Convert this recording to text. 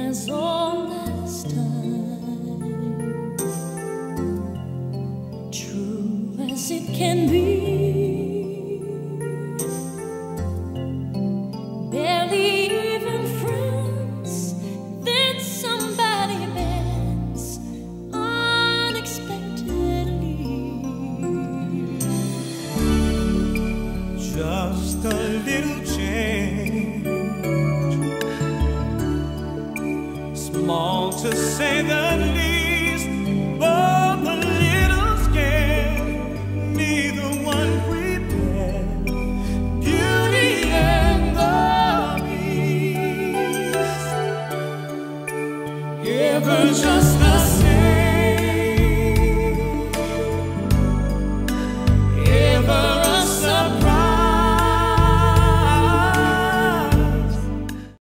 as all last time, true as it can be. Barely even friends, then somebody bends unexpectedly. Just a little change, small to say the least, both a little scared, neither one prepared. Beauty and the Beast, ever just